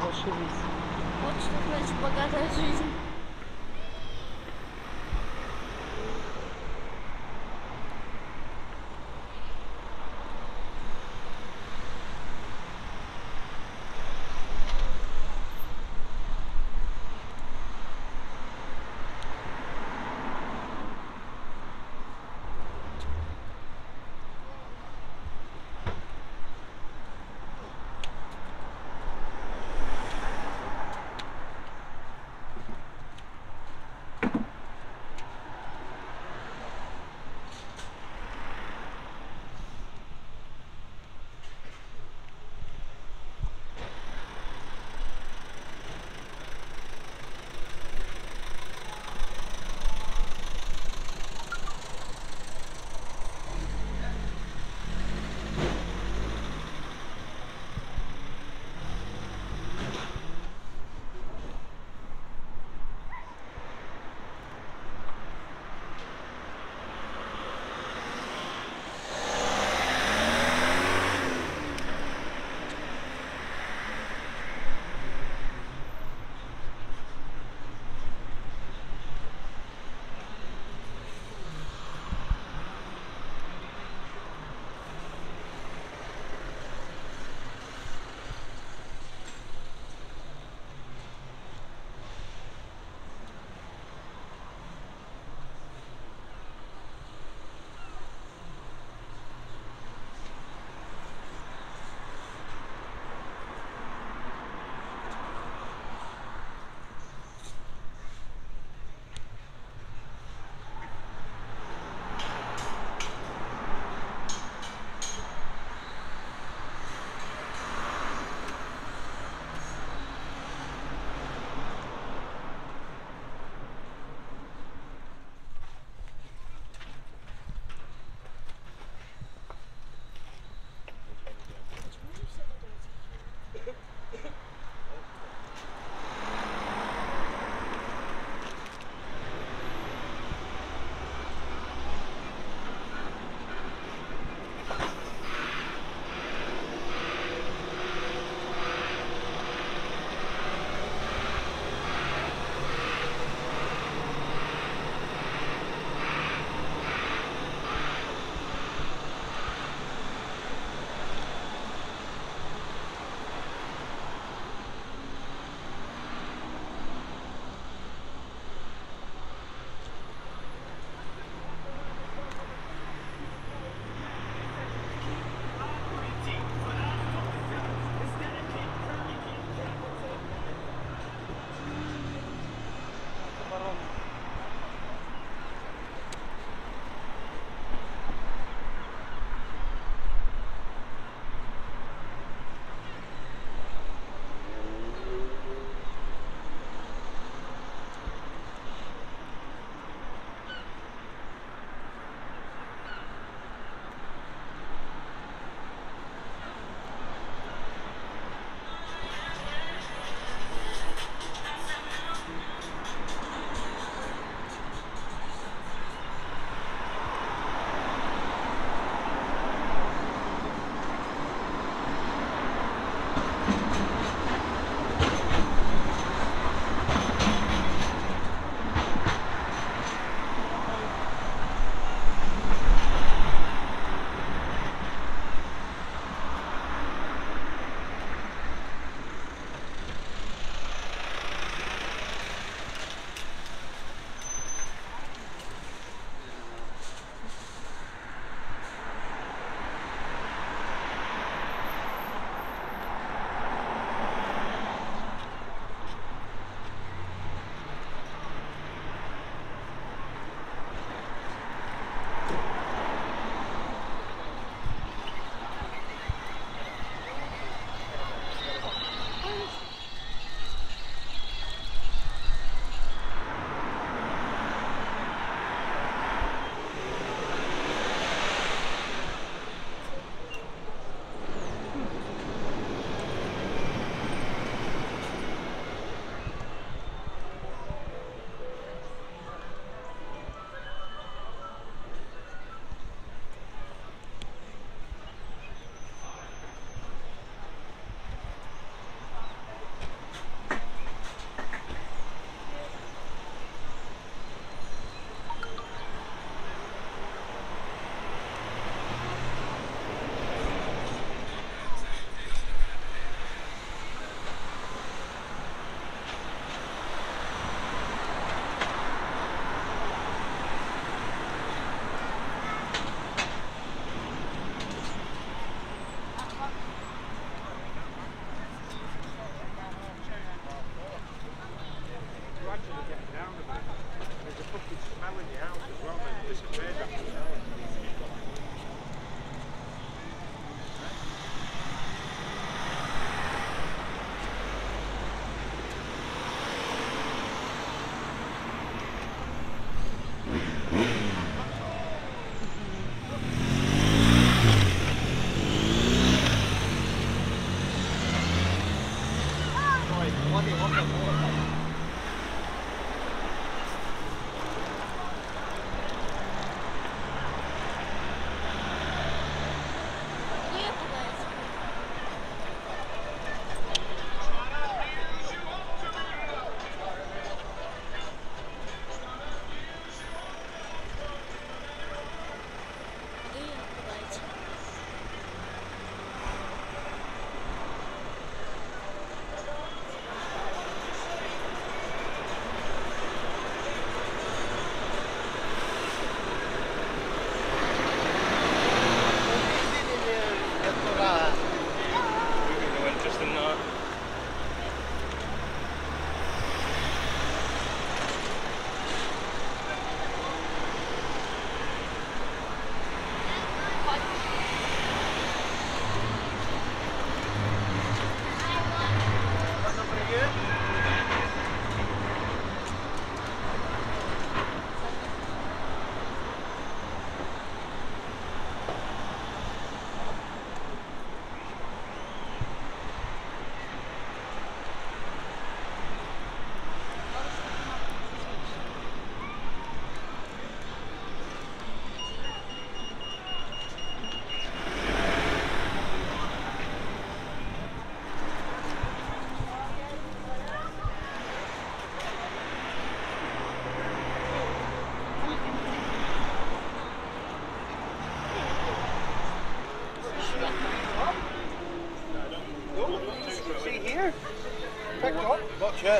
Зашибись. Вот что значит богатая жизнь. Где пугается? Где пугается? Interesting that. See here? Picked up. Gotcha.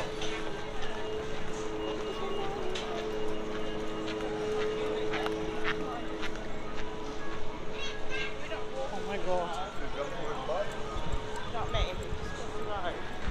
Oh my god. Not me. Right.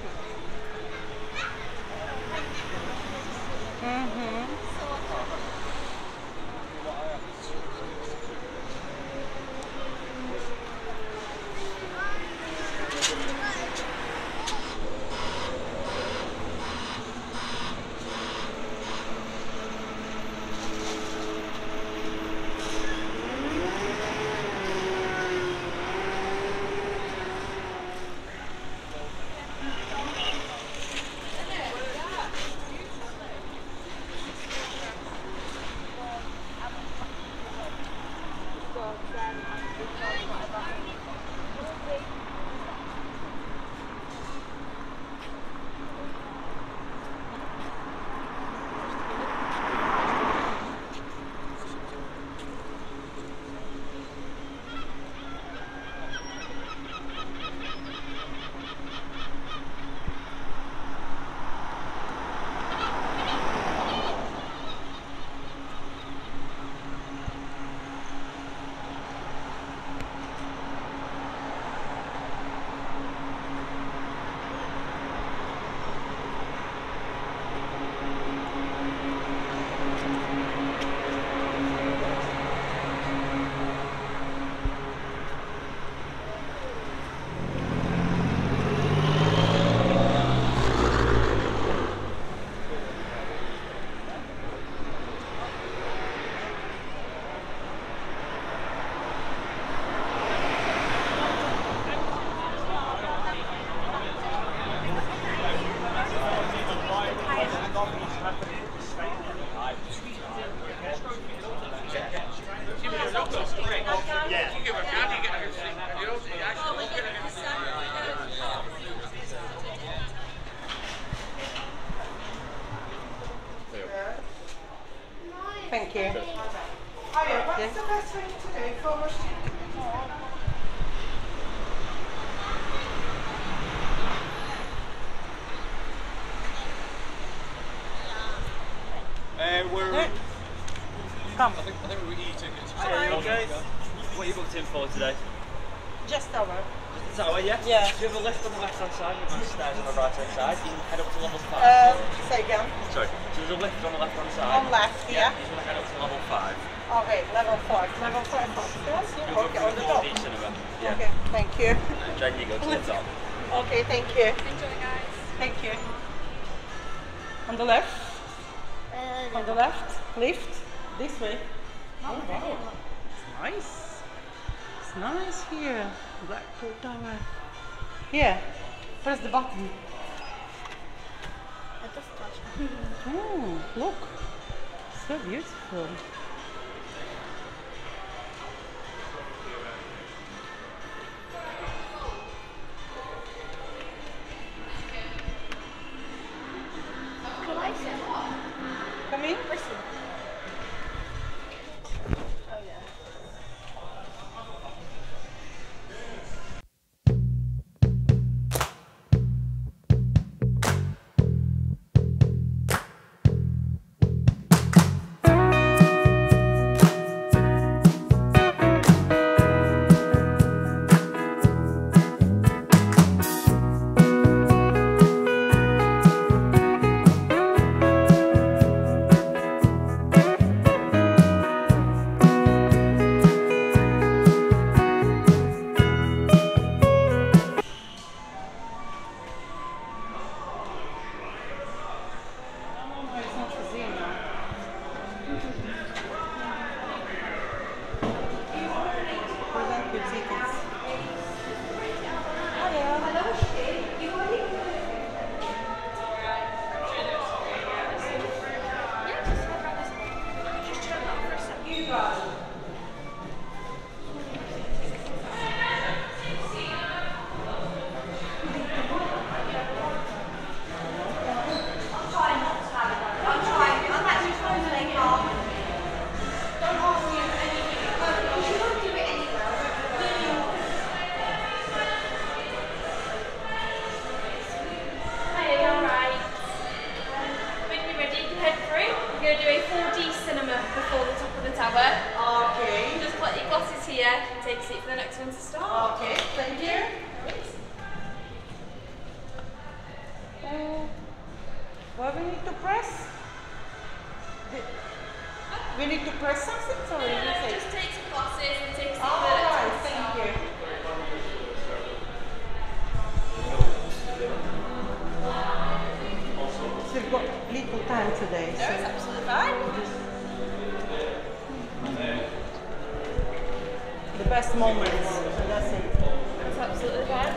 Thank you. Hiya, what's the best thing to do for us? We're. Come. I think we're e-tickets. Alright. Guys, what are you booked in for today? Just over. Is that way, yeah? Yeah. Do you have a lift on the left hand side and a stairs on the right hand side? You can head up to level 5. Say again. Sorry. So there's a lift on the left hand side. On left, yeah. You just want to head up to level 5. Okay, level 5. Level 5 upstairs? You'll Yeah. go Okay, through on the the top. 4D cinema. Yeah. Okay, thank you. And then you go to the top. Okay, thank you. Enjoy, guys. Thank you. On the left? On the left? Lift? This way? Oh wow. It's nice. It's nice here. Blackpool Tower. Here. Press the button. Oh, look. So beautiful. Come in. Listen. Take a seat for the next one to start. Okay, thank you. What we need to press? We need to press something? Sorry, No, just take some glasses and take a seat for the all next right, one to thank start. you. So we've got little time today. No, it's absolutely fine. The best moments. So that's it. It's absolutely fine.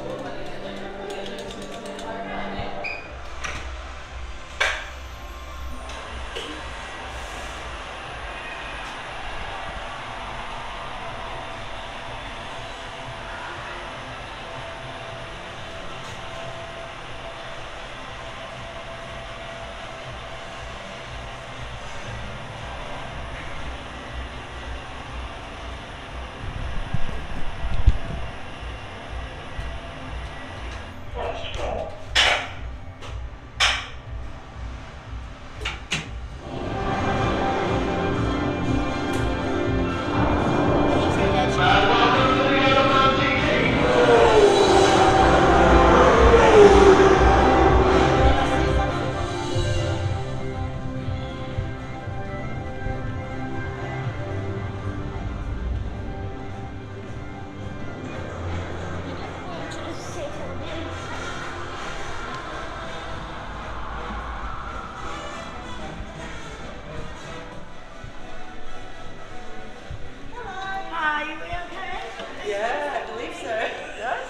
Yeah, I believe so. Yes?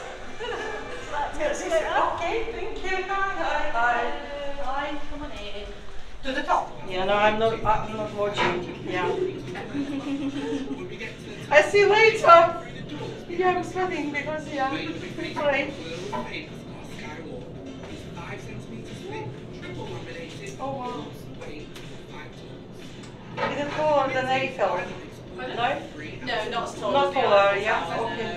Okay, thank you. Hi. Hi, come on in. To the top. Yeah, no, I'm not watching. Yeah. I see you later. Yeah, I'm sweating because Great. Oh wow. Is it taller than Eiffel? No? No, not at all. Not taller, yeah. Okay.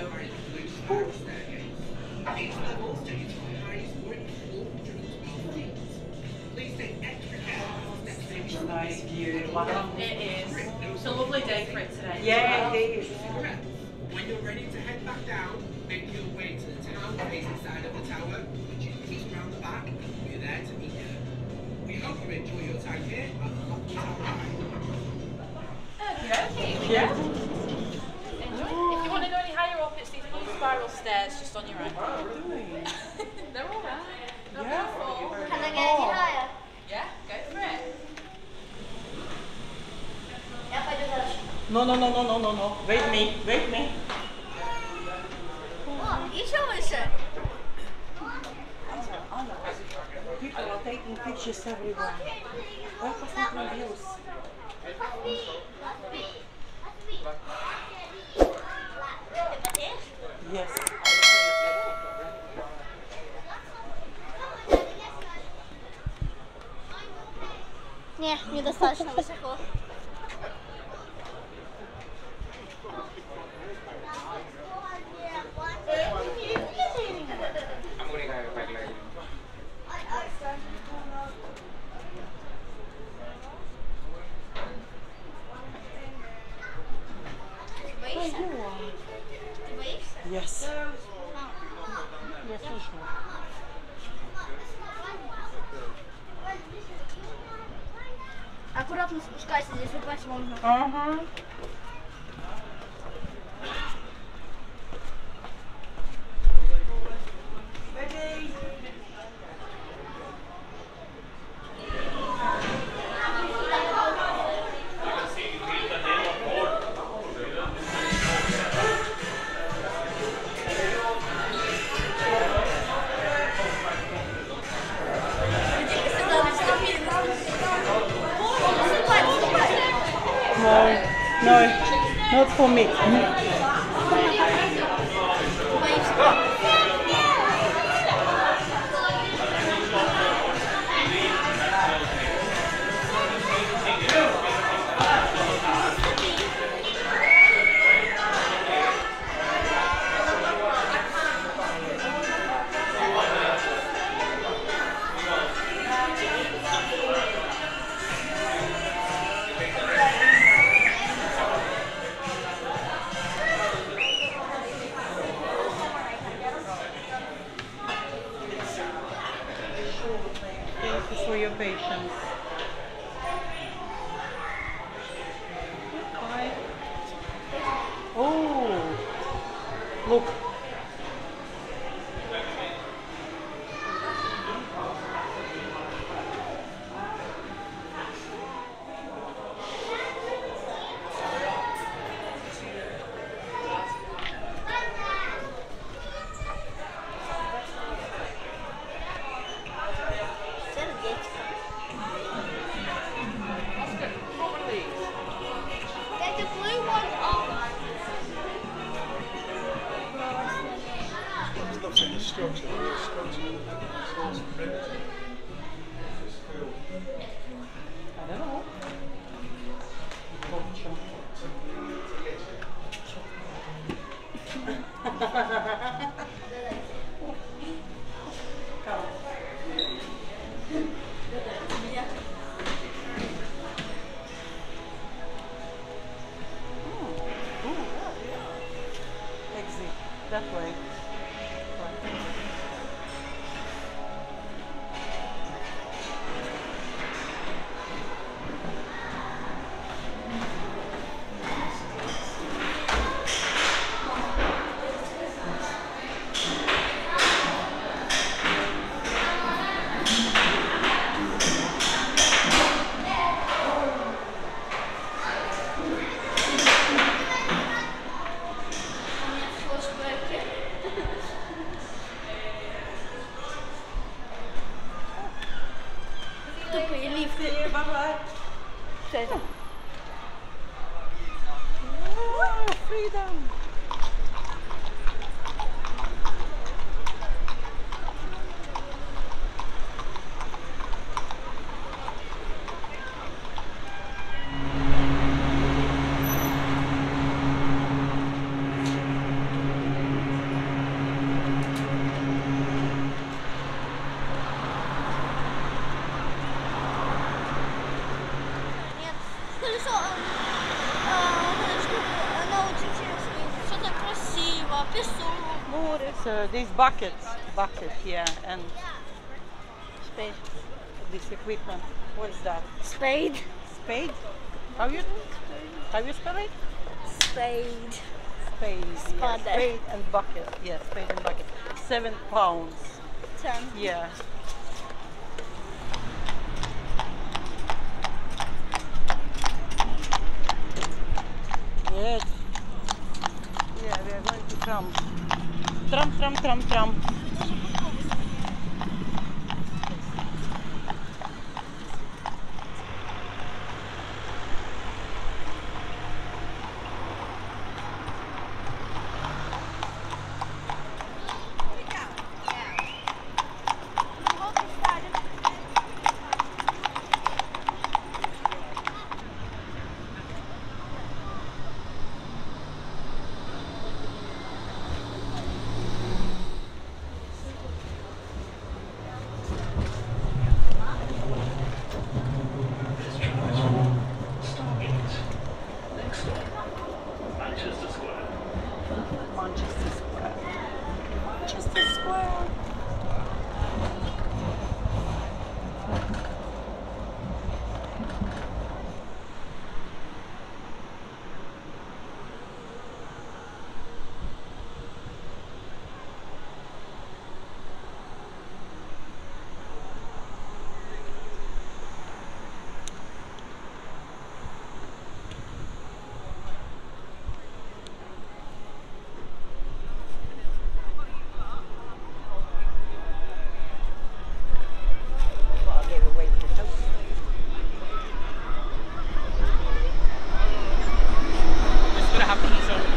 Nice view. Wow. It is. It's a lovely day for it today. Yeah, it is. When you're ready to head back down, make your way to the town facing side of the tower, which is just around the back. We're there to meet you. We hope you enjoy your time here at the Lockwood Tower Ride. Okay. Yeah. Enjoy. If you want to go any higher up, it's these blue spiral stairs just on your right. They're all right. Not Yeah. beautiful. Can I get any higher? Yeah, go for it. If I do that. No. Wait me. What? You show us it. People are taking And pictures everywhere. Ой, посмотрим views. Yes. Не, недостаточно высоко. Yes. Я слышала. Аккуратно спускайся, здесь упасть можно. Ага. No, not for me. Thank you for your patience. Hi. Oh, look. Get the blue one off. Looks at the structure. The structure is riveting. I don't know. Exit that way. See you, bye-bye. Wow, freedom. Нет. Колесо, оно очень интересное. Все так красиво, песок, море. So this bucket here, and this equipment. What is that? Spade. Spade? How you spell it? Spade. Spade. Yeah. Spade. Spade and bucket. Yeah, spade and bucket. 7 pounds. 10. Yeah. Yes. Yeah, we are going to tram. Tram. Smile. Just gonna have to eat some.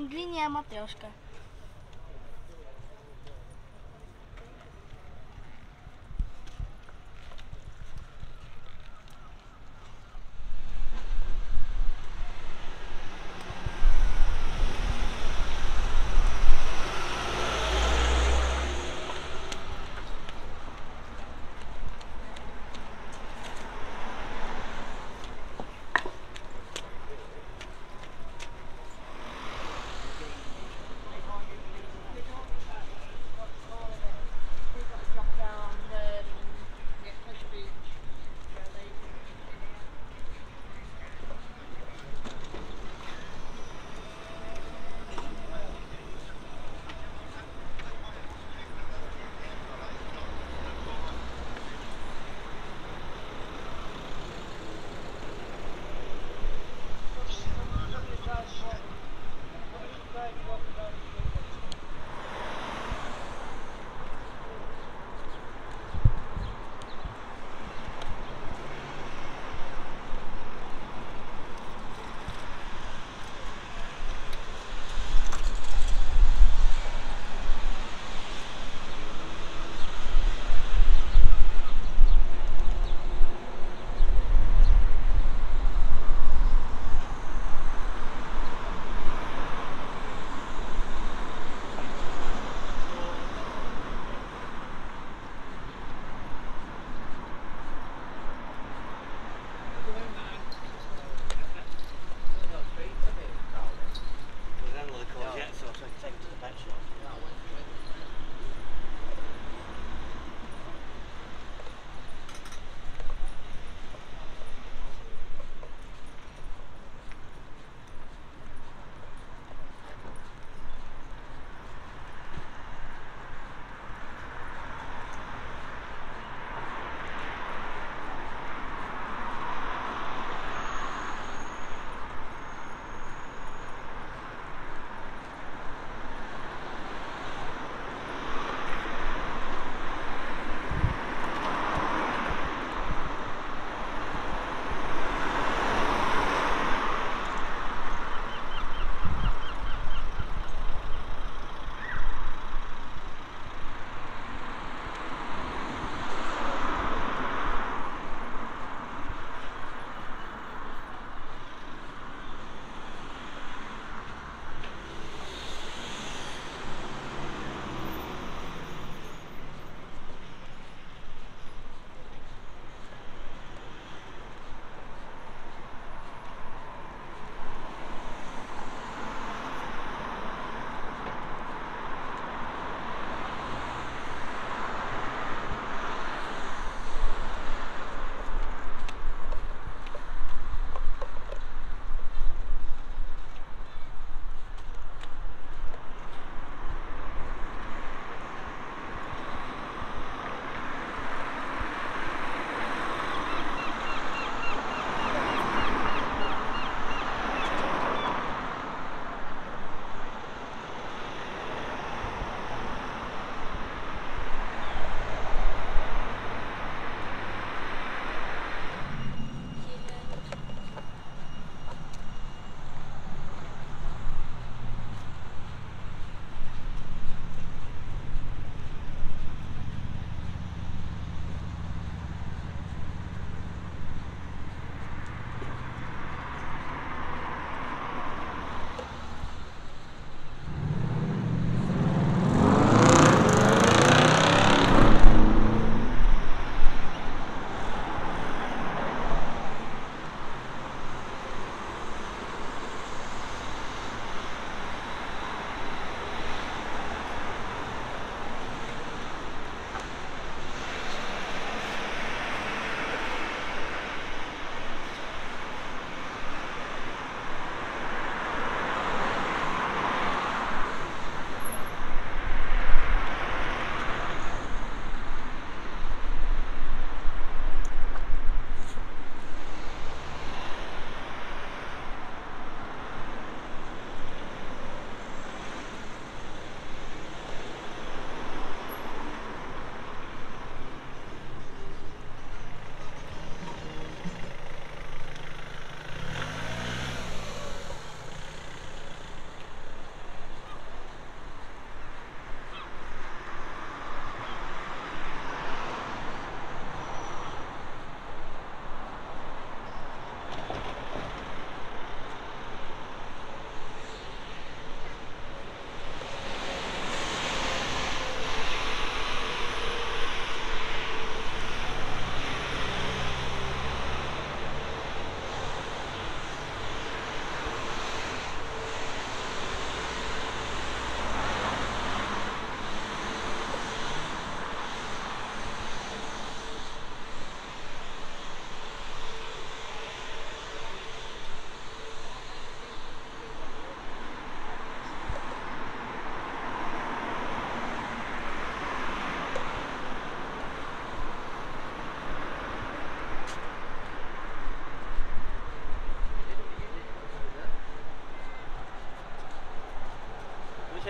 Linia Matrioszka.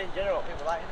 in general, people like it.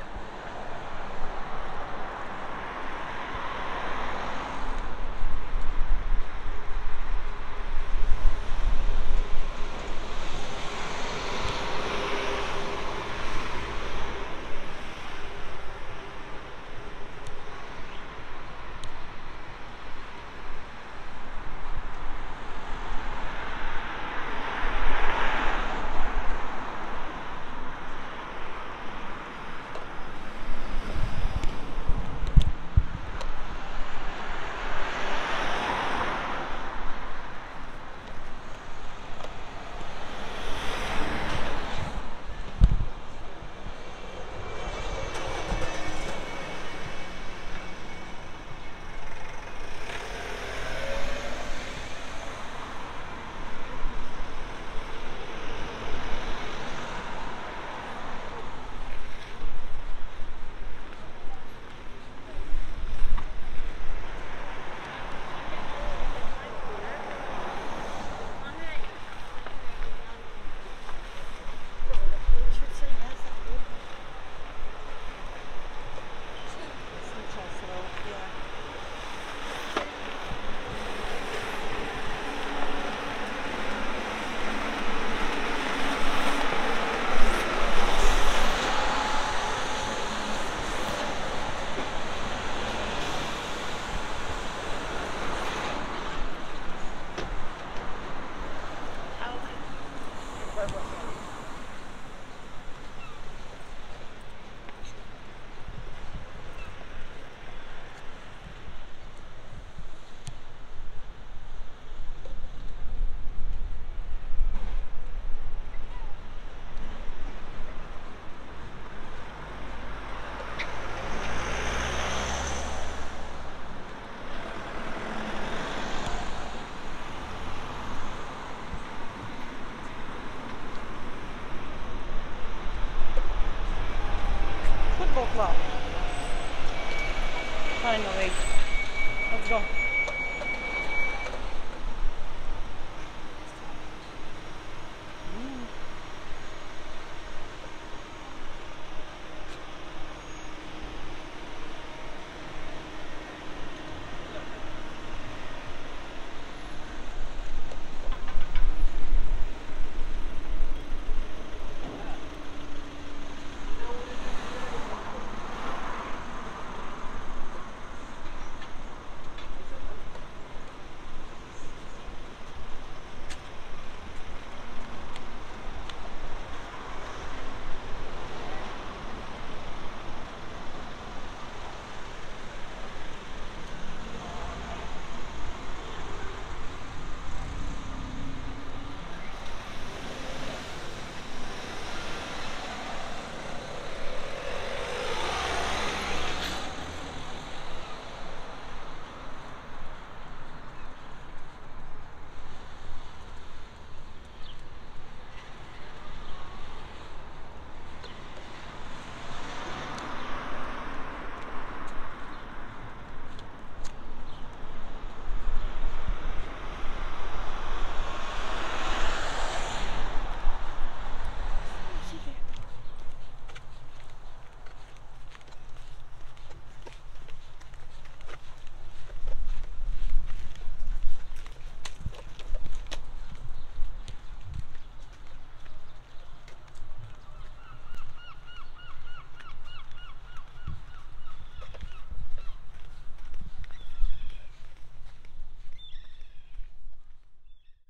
Football club. Finally. Let's go.